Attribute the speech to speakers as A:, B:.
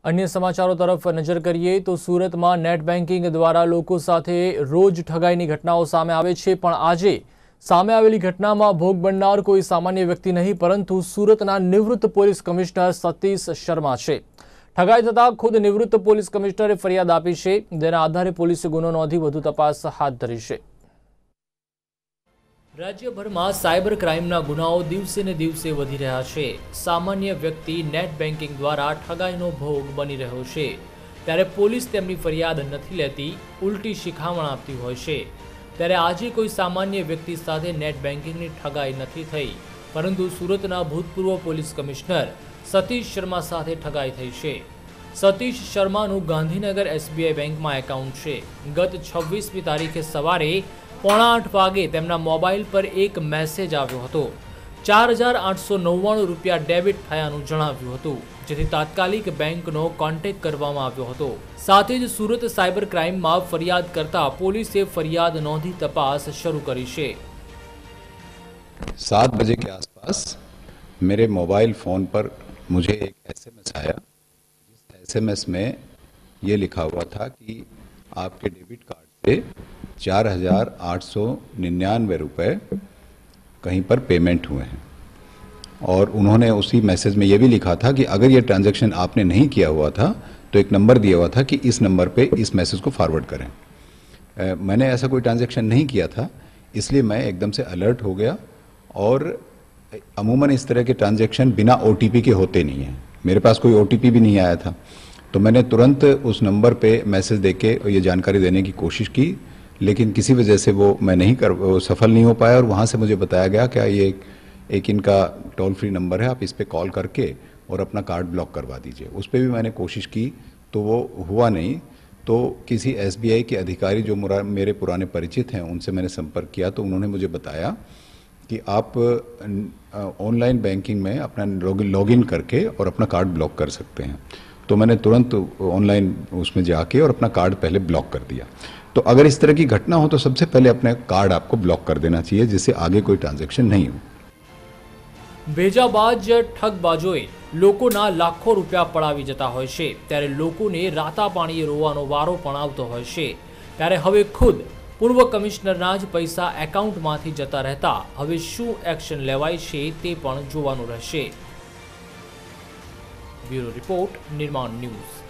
A: अन्य समाचारों तरफ नजर करिए तो सूरत में नेट बेंकिंग द्वारा लोगों साथे रोज ठगाईनी घटनाओं सामे आवे छे, पण आजे सामे आवेली घटना में भोग बननार कोई सामान्य व्यक्ति नहीं परंतु सूरतना निवृत्त पोलीस कमिश्नर सतीश शर्मा छे। ठगाई थता खुद निवृत्त पोलीस कमिश्नरे फरियाद आपी छे, जेना आधारे पोलीसे गुनो नोंधी वधु तपास हाथ धरी छे। राज्यभर में साइबर क्राइमना गुनाओं दिवसे ने दिवसे वधी रह्या छे। सामान्य व्यक्ति नेट बेंकिंग द्वारा ठगाईनो भोग बनी रह्यो छे, त्यारे पोलीस तेमनी फरियाद नथी लेती, उल्टी शिखामण आपती होय छे। त्यारे आजे कोई सामान्य व्यक्ति साथे नेट बेंकिंगनी ठगाई नथी थई, परंतु सूरतना भूतपूर्व पोलीस कमिश्नर सतीश शर्मा साथे ठगाई थई छे। सतीश शर्मानु गांधीनगर SBI बैंक में एकाउंट छे। गत 26મી तारीखे सवारे 7:45 वागे तेमना मोबाइल पर एक मैसेज आव्यो हतो। 4,899 रूपिया डेबिट थयानुं जणाव्युं हतुं, जेथी तात्कालिक बेंकनो कॉन्टेक्ट करवामां आव्यो हतो। साथे ज सूरत साइबर क्राइम में फरियाद करता पोलीसे फरियाद नोंधी तपास शुरू करी छे।
B: 7 बजे के आसपास मेरे मोबाइल फ़ोन पर मुझे एक SMS आया, जिस SMS में ये लिखा हुआ था कि आपके डेबिट कार्ड से 4,899 रुपये कहीं पर पेमेंट हुए हैं, और उन्होंने उसी मैसेज में ये भी लिखा था कि अगर ये ट्रांजैक्शन आपने नहीं किया हुआ था तो एक नंबर दिया हुआ था कि इस नंबर पे इस मैसेज को फॉरवर्ड करें। मैंने ऐसा कोई ट्रांजैक्शन नहीं किया था, इसलिए मैं एकदम से अलर्ट हो गया। और अमूमन इस तरह के ट्रांजैक्शन बिना OTP के होते नहीं हैं, मेरे पास कोई OTP भी नहीं आया था, तो मैंने तुरंत उस नंबर पे मैसेज देके ये जानकारी देने की कोशिश की, लेकिन किसी वजह से वो सफल नहीं हो पाया। और वहाँ से मुझे बताया गया कि ये एक इनका टोल फ्री नंबर है, आप इस पे कॉल करके और अपना कार्ड ब्लॉक करवा दीजिए। उस पर भी मैंने कोशिश की तो वो हुआ नहीं। तो किसी SBI के अधिकारी जो मेरे पुराने परिचित हैं, उनसे मैंने संपर्क किया तो उन्होंने मुझे बताया कि आप ऑनलाइन बैंकिंग में अपना लॉगिन करके और अपना कार्ड ब्लॉक कर सकते हैं। तो मैंने तुरंत ऑनलाइन उसमें जाके और अपना कार्ड पहले ब्लॉक कर दिया। तो अगर इस तरह की घटना हो तो सबसे पहले अपने कार्ड आपको ब्लॉक कर देना चाहिए, जिससे आगे कोई ट्रांजैक्शन नहीं हो।
A: भेजाबाज ठगबाजोए लोकोना लाखों रूपिया पड़ावी जता होय छे, त्यारे लोकोने राता पाणीए रोવાનો वारो पण आवतो होय छे। त्यारे हवे खुद पूर्व कमिश्नरना ज पैसा एकाउंटमांथी जता रहता हवे शुं एक्शन लेवाय छे ते पण जोवानुं रहेशे। Bureau report, Nirman news.